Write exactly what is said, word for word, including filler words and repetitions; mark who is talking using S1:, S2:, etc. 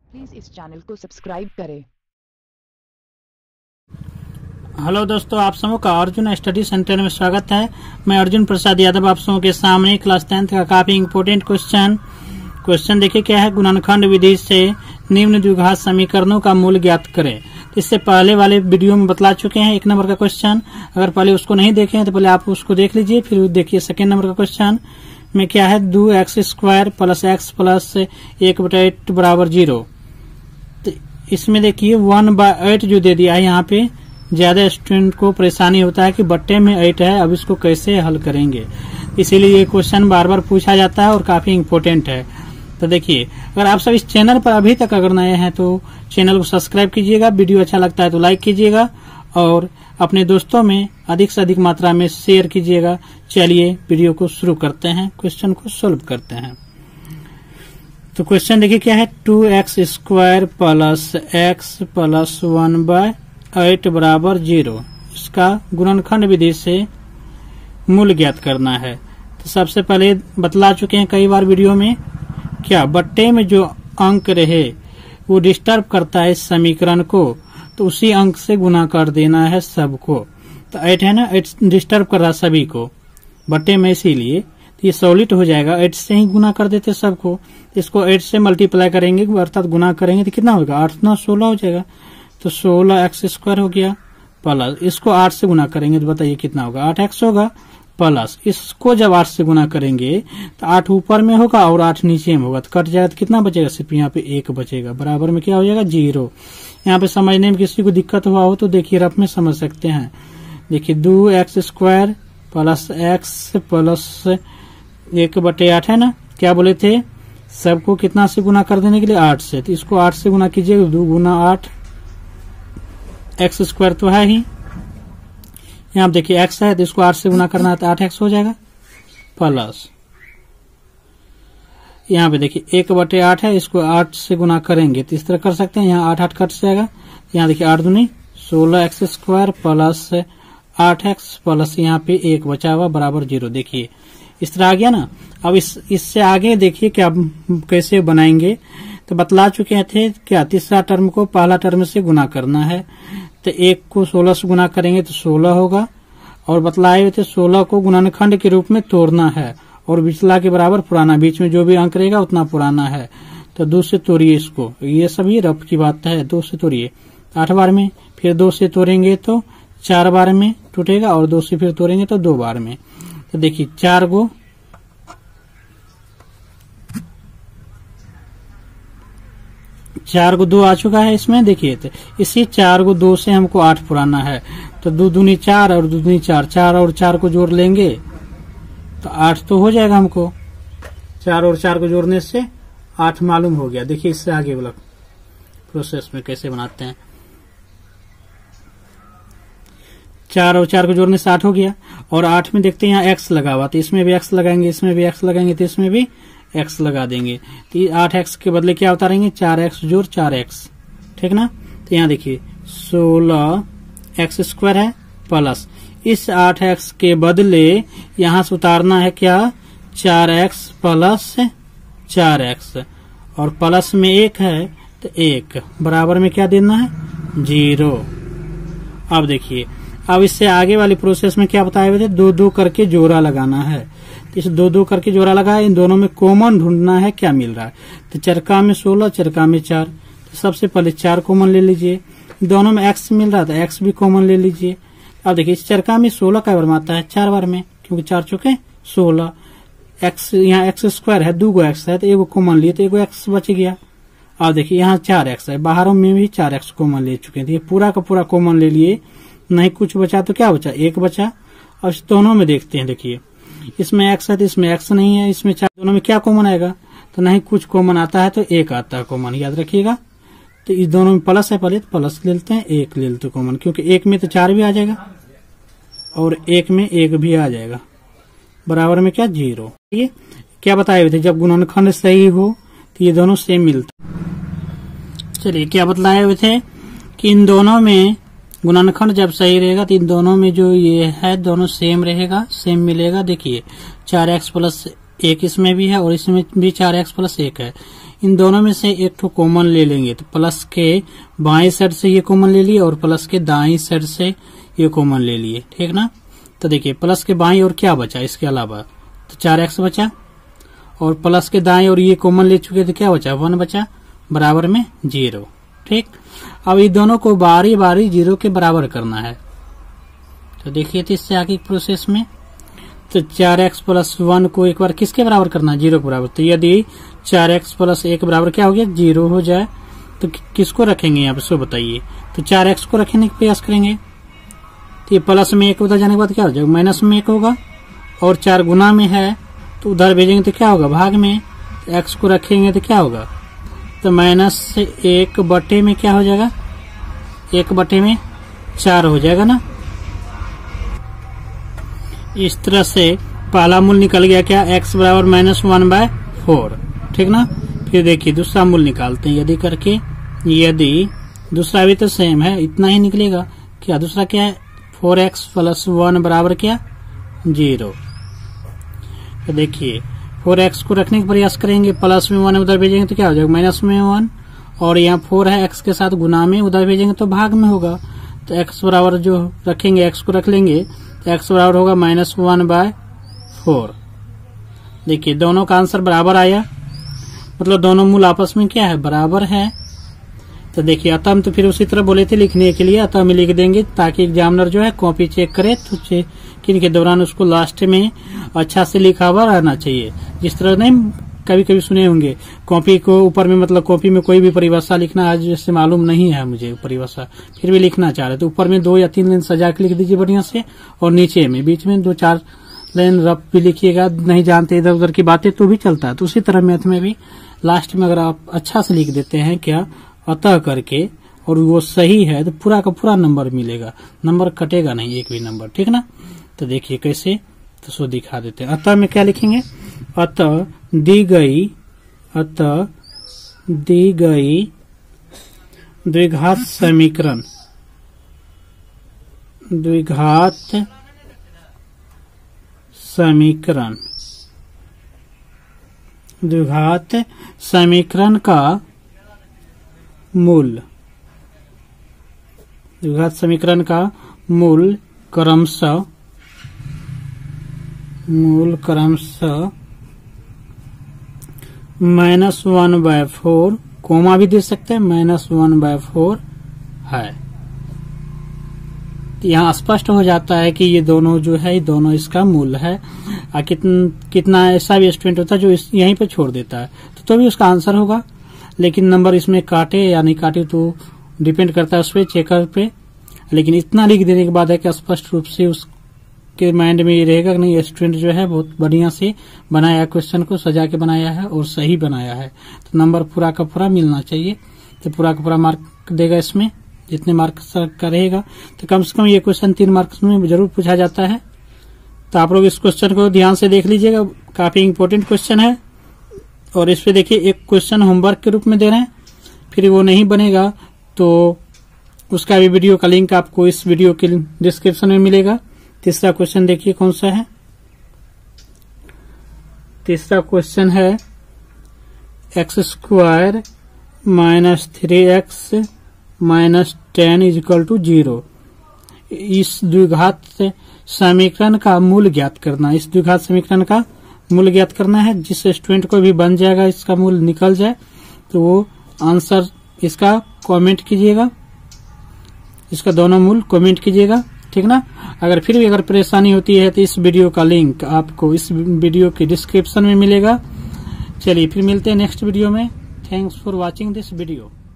S1: Please इस channel को subscribe करें।
S2: हेलो दोस्तों, आप सबों का अर्जुन स्टडी सेंटर में स्वागत है। मैं अर्जुन प्रसाद यादव आप सबों के सामने क्लास टेंथ का काफी इम्पोर्टेंट क्वेश्चन क्वेश्चन देखिए क्या है। गुणनखंड विधि से निम्न द्विघात समीकरणों का मूल ज्ञात करें। इससे पहले वाले वीडियो में बतला चुके हैं एक नंबर का क्वेश्चन। अगर पहले उसको नहीं देखे हैं तो पहले आप उसको देख लीजिए, फिर देखिए सेकेंड नंबर का क्वेश्चन में क्या है। दो X square plus X plus एक बटा एट बराबर जीरो। तो इसमें देखिए वन बाय एट जो दे दिया है, यहाँ पे ज्यादा स्टूडेंट को परेशानी होता है कि बट्टे में एट है, अब इसको कैसे हल करेंगे। इसीलिए ये क्वेश्चन बार बार पूछा जाता है और काफी इम्पोर्टेंट है। तो देखिए, अगर आप सब इस चैनल पर अभी तक अगर नए हैं तो चैनल को सब्सक्राइब कीजिएगा, वीडियो अच्छा लगता है तो लाइक कीजिएगा और अपने दोस्तों में अधिक से अधिक मात्रा में शेयर कीजिएगा। चलिए वीडियो को शुरू करते हैं, क्वेश्चन को सोल्व करते हैं। तो क्वेश्चन देखिए क्या है। Two X square plus X plus one by eight बराबर जीरो। इसका गुणनखंड विधि से मूल ज्ञात करना है। तो सबसे पहले बतला चुके हैं कई बार वीडियो में, क्या बट्टे में जो अंक रहे वो डिस्टर्ब करता है इस समीकरण को, तो उसी अंक से गुना कर देना है सबको। तो एट है ना, एट डिस्टर्ब कर रहा सभी को बट्टे में, इसीलिए तो ये सॉलिड हो जाएगा। एट से ही गुना कर देते सबको। इसको एट से मल्टीप्लाई करेंगे अर्थात गुना करेंगे तो कितना होगा, आठ नौ सोलह हो जाएगा। तो सोलह एक्स स्क्वायर हो गया प्लस इसको आठ से गुना करेंगे तो बताइए कितना होगा, आठ एक्स होगा प्लस इसको जब आठ से गुना करेंगे तो आठ ऊपर में होगा और आठ नीचे में होगा, तो कट जाएगा तो कितना बचेगा, सिर्फ यहाँ पे एक बचेगा। बराबर में क्या हो जाएगा, जीरो। यहाँ पे समझने में किसी को दिक्कत हुआ हो तो देखिए रफ में समझ सकते हैं। देखिए दो X square plus X plus एक बटे आठ है ना, क्या बोले थे सबको कितना से गुना कर देने के लिए, आठ से। तो इसको आठ से गुना कीजिएगा, दो गुना आठ, एक्स स्क्वायर तो है ही, यहाँ देखिए एक्स है तो इसको आठ से गुना करना है तो आठ एक्स हो जाएगा प्लस यहाँ पे देखिए एक बटे आठ है, इसको आठ से गुना करेंगे तो इस तरह कर सकते हैं, यहाँ आठ आठ कट जाएगा। यहाँ देखिए आठ दूनी सोलह एक्स स्क्वायर प्लस आठ एक्स प्लस यहाँ पे एक बचा हुआ बराबर जीरो। देखिए इस तरह आ गया ना। अब इस इससे आगे देखिए क्या कैसे बनाएंगे। तो बतला चुके थे क्या, तीसरा टर्म को पहला टर्म से गुना करना है। तो एक को सोलह से गुना करेंगे तो सोलह होगा, और बतलाए हुए थे सोलह को गुणनखंड के रूप में तोड़ना है और पिछला के बराबर पुराना, बीच में जो भी अंक रहेगा उतना पुराना है। तो दो से तोड़िए इसको, ये सभी रफ की बात है। दो से तोड़िए आठ बार में, फिर दो से तोड़ेंगे तो चार बार में टूटेगा और दो से फिर तोड़ेंगे तो दो बार में। तो देखिए चार गो चार को दो आ चुका है इसमें। देखिए तो इसी चार को दो से हमको आठ पुराना है, तो दो दूनी चार और दो दूनी चार, चार और चार को जोड़ लेंगे तो आठ तो हो जाएगा हमको। चार और चार को जोड़ने से आठ मालूम हो गया। देखिए इससे आगे वाला प्रोसेस में कैसे बनाते हैं। चार और चार को जोड़ने से आठ हो गया, और आठ में देखते हैं यहाँ एक्स लगा हुआ, तो इसमें भी एक्स लगाएंगे, इसमें भी एक्स लगाएंगे, तो इसमें भी एक्स लगा देंगे। तो आठ एक्स के बदले क्या उतारेंगे, चार एक्स जोड़ चार एक्स, ठीक ना। तो यहाँ देखिए सोलह एक्स स्क्वायर है प्लस इस आठ एक्स के बदले यहाँ से उतारना है क्या, चार एक्स प्लस चार एक्स, और प्लस में एक है तो एक, बराबर में क्या देना है, जीरो। अब देखिए अब इससे आगे वाली प्रोसेस में क्या बताए हुए थे, दो दो करके जोड़ा लगाना है। तो इस दो दो करके जोड़ा लगाए, इन दोनों में कॉमन ढूंढना है क्या मिल रहा है। तो चरका में सोलह, चरका में चार, तो सबसे पहले चार कॉमन ले लीजिए। दोनों में एक्स मिल रहा था, एक्स भी कॉमन ले लीजिए। अब देखिए इस चरका में सोलह का बार आता है, चार बार में, क्योंकि चार चुके सोलह। एक्स यहाँ एक्स स्क्वायर है, दो गो एक्स है तो एगो कॉमन लिए तो एगो एक्स बच गया। अब देखिए यहाँ चार एक्स है, बाहरों में भी चार एक्स कॉमन ले चुके थे, पूरा का पूरा कॉमन ले लिए, नहीं कुछ बचा तो क्या बचा, एक बचा। अब इस दोनों में देखते हैं, देखिए इसमें एक्स है तो इसमें एक्स नहीं है, इसमें चार, दोनों में क्या कॉमन आएगा, तो नहीं कुछ कॉमन आता है तो एक आता है कॉमन, याद रखिएगा। तो इस दोनों में प्लस है, पहले तो प्लस ले लेते हैं, एक ले लेते कॉमन, क्योंकि एक में तो चार भी आ जाएगा और एक में एक भी आ जाएगा, बराबर में क्या, जीरो। ये क्या बताए हुए थे, जब गुणनखंड सही हो तो ये दोनों सेम मिलता। चलिए क्या बतलाए हुए थे कि इन दोनों में गुणनखंड जब सही रहेगा तो इन दोनों में जो ये है दोनों सेम रहेगा, सेम मिलेगा। देखिए चार एक्स प्लस एक इसमें भी है और इसमें भी चार एक्स प्लस एक है। इन दोनों में से एक तो कॉमन ले लेंगे, तो प्लस के बाएं साइड से ये कॉमन ले लिए और प्लस के दाएं साइड से ये कॉमन ले लिए, ठीक ना। तो देखिए प्लस के बाएं और क्या बचा इसके अलावा, तो चार एक्स बचा और प्लस के दाएं और ये कॉमन ले चुके तो क्या बचा, वन बचा, बराबर में जीरो, ठीक। अब ये दोनों को बारी बारी जीरो के बराबर करना है। तो देखिए तो इससे आगे प्रोसेस में तो चार एक्स प्लस वन को एक बार किसके बराबर करना है, जीरो के बराबर। तो यदि चार एक्स प्लस एक बराबर क्या हो गया, जीरो हो जाए तो किसको रखेंगे यहाँ पे, सो बताइए। तो चार एक्स को रखने का प्रयास करेंगे, तो ये प्लस में एक उधर जाने के बाद क्या हो जाएगा, माइनस में एक होगा और चार गुना में है तो उधर भेजेंगे तो क्या होगा, भाग में। तो एक्स को रखेंगे तो क्या होगा, तो माइनस से एक बटे में क्या हो जाएगा, एक बटे में चार हो जाएगा ना। इस तरह से पहला मूल निकल गया क्या, x बराबर माइनस वन बाय फोर, ठीक ना। फिर देखिए दूसरा मूल निकालते हैं, यदि करके, यदि दूसरा भी तो सेम है, इतना ही निकलेगा क्या, दूसरा क्या है, फोर एक्स प्लस वन बराबर क्या, जीरो। तो देखिए फोर एक्स को रखने का प्रयास करेंगे, प्लस में वन उधर भेजेंगे तो क्या हो जाएगा, माइनस में वन, और यहाँ फोर है एक्स के साथ गुना में, उधर भेजेंगे तो भाग में होगा। तो एक्स बराबर जो रखेंगे, एक्स को रख लेंगे तो एक्स बराबर होगा माइनस वन बाय फोर। देखिए दोनों का आंसर बराबर आया, मतलब दोनों मूल आपस में क्या है, बराबर है। तो देखिए अतः हम तो फिर उसी तरह बोले थे लिखने के लिए, अतः हम लिख देंगे ताकि एग्जामिनर जो है कॉपी चेक करे तो चेकिंग के दौरान उसको लास्ट में अच्छा से लिखा हुआ रहना चाहिए। जिस तरह नहीं कभी कभी सुने होंगे, कॉपी को ऊपर में, मतलब कॉपी में कोई भी परिभाषा लिखना आज जैसे मालूम नहीं है मुझे परिभाषा, फिर भी लिखना चाह रहे तो ऊपर में दो या तीन लाइन सजा के लिख दीजिए बढ़िया से, और नीचे में बीच में दो चार लाइन रफ भी लिखिएगा, नहीं जानते इधर उधर की बातें तो भी चलता है। तो उसी तरह मैथ में भी लास्ट में अगर आप अच्छा से लिख देते हैं क्या, अतः करके, और वो सही है तो पूरा का पूरा नंबर मिलेगा, नंबर कटेगा नहीं एक भी नंबर, ठीक ना। तो देखिए कैसे, तो सो दिखा देते हैं। अतः में क्या लिखेंगे, अतः दी गई, अतः दी गई द्विघात समीकरण, द्विघात समीकरण, द्विघात समीकरण का मूल, द्विघात समीकरण का मूल क्रमशः, मूल क्रमशः minus one by four, comma भी दे सकते हैं, माइनस वन बाय फोर है। तो यहाँ स्पष्ट हो जाता है कि ये दोनों जो है, ये दोनों इसका मूल है। आ, कितन, कितना ऐसा भी स्टूडेंट होता है जो इस, यहीं पे छोड़ देता है तो, तो भी उसका आंसर होगा, लेकिन नंबर इसमें काटे या नहीं काटे तो डिपेंड करता है उस पर, चेकर पे। लेकिन इतना लिख देने के बाद है कि स्पष्ट रूप से उसके माइंड में ये रहेगा कि नहीं स्टूडेंट जो है बहुत बढ़िया से बनाया, क्वेश्चन को सजा के बनाया है और सही बनाया है, तो नंबर पूरा का पूरा मिलना चाहिए। तो पूरा का पूरा मार्क देगा इसमें, जितने मार्क्स का रहेगा। तो कम से कम ये क्वेश्चन तीन मार्क्स में जरूर पूछा जाता है। तो आप लोग इस क्वेश्चन को ध्यान से देख लीजिएगा, काफी इंपॉर्टेंट क्वेश्चन है। और इस पे देखिए एक क्वेश्चन होमवर्क के रूप में दे रहे हैं, फिर वो नहीं बनेगा तो उसका भी वीडियो का लिंक आपको इस वीडियो के डिस्क्रिप्शन में मिलेगा। तीसरा क्वेश्चन देखिए कौन सा है, तीसरा क्वेश्चन है X square minus three X minus ten is equal to zero. इस द्विघात समीकरण का मूल ज्ञात करना, इस द्विघात समीकरण का मूल ज्ञात करना है। जिस स्टूडेंट को भी बन जाएगा इसका मूल निकल जाए तो वो आंसर इसका कमेंट कीजिएगा, इसका दोनों मूल कमेंट कीजिएगा, ठीक ना। अगर फिर भी अगर परेशानी होती है तो इस वीडियो का लिंक आपको इस वीडियो के डिस्क्रिप्शन में मिलेगा। चलिए फिर मिलते हैं नेक्स्ट वीडियो में। Thanks for watching this video.